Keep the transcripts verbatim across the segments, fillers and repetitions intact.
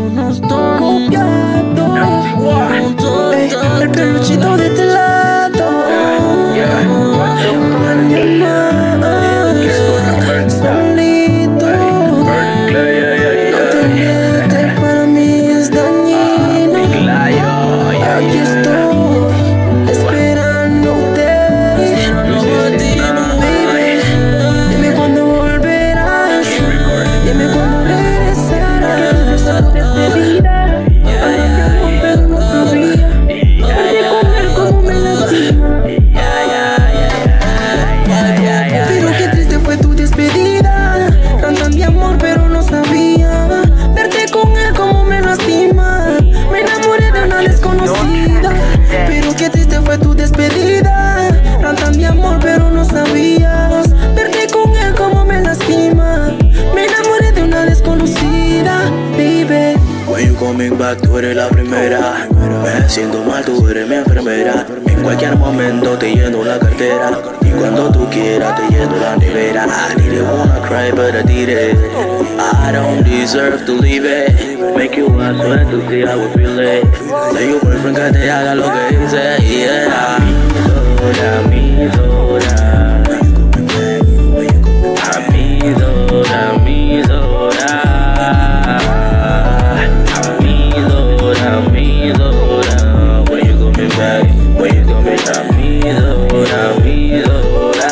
no estoy copiando. Ey, el peluchito de este lado. Solito. No te metes, para mí es dañino. Aquí estoy esperándote. Baby, dime cuándo volverás. Dime cuándo regresarás. Despedida, pero no sabía. De comer como me lastima. Pero qué triste fue tu despedida. Cantan de amor pero no sabía. Verte con él como me lastima. Me enamoré de una desconocida. Pero qué triste fue tu despedida. Cantan de amor pero no sabías. Verte con él como me lastima. Me enamoré de una desconocida, baby. When you coming back, tú eres la primera. Me siento mal, tú eres mi enfermera. En cualquier momento te lleno la cartera. Y cuando tú quieras te lleno la nevera. I didn't wanna cry, but I did it. I don't deserve to leave it. Make you want sweat to see how we feel it. Let your boyfriend que te haga lo que dice. Yeah. Mi Dora, mi Dora. Mi Dora, mi Dora. Mi Dora, when you coming back, when you coming back, mi Dora, mi Dora.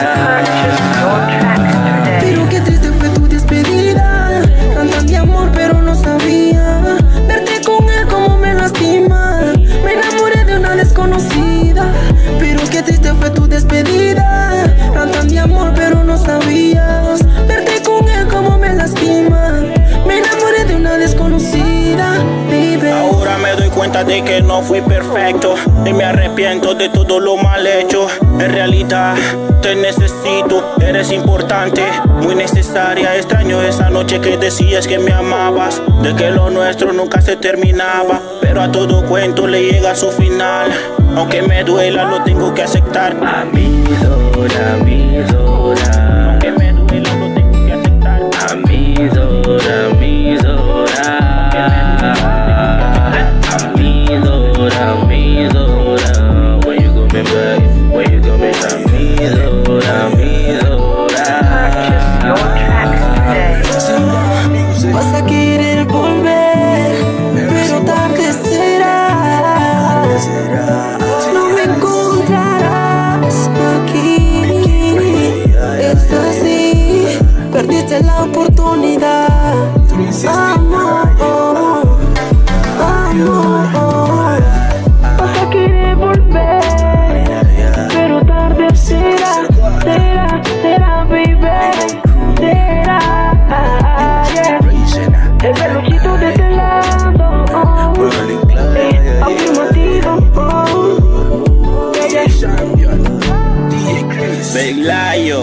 Pero qué triste fue tu despedida. Cantan de amor pero no sabía. Verte con él como me lastima. Me enamoré de una desconocida. Pero qué triste fue tu despedida. Cantan de amor pero no sabías. Verte con él como me lastima. Me enamoré de una desconocida, baby. Ahora me doy cuenta de que no fui perfecto y me arrepiento de todo lo mal hecho. En realidad te necesito, eres importante, muy necesaria. Extraño esa noche que decías que me amabas, de que lo nuestro nunca se terminaba. Pero a todo cuento le llega a su final. Aunque me duela lo tengo que aceptar. A mi Dora, mi Dora. Aunque me duela lo tengo que aceptar. A mi Dora, mi Dora. A mi Dora, mi Dora. When you coming back, when you coming back, mi Dora, mi Dora. Vas a querer volver, pero tarde será. No me encontrarás aquí. Es así, perdiste la oportunidad. Amor, amor. Vas a querer volver, pero tarde será. Será, será, baby. Será. El peluchito de este lado, oh, eh, afirmativo, oh, yeah, yeah. Big Layo,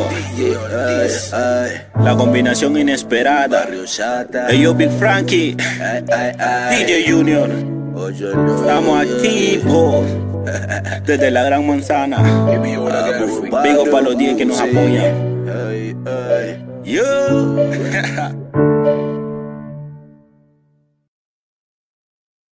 la combinación inesperada. Ellos Big Frankie, D J Junior. Estamos activos desde la Gran Manzana. Vigo para los diez que nos apoyan. Yo.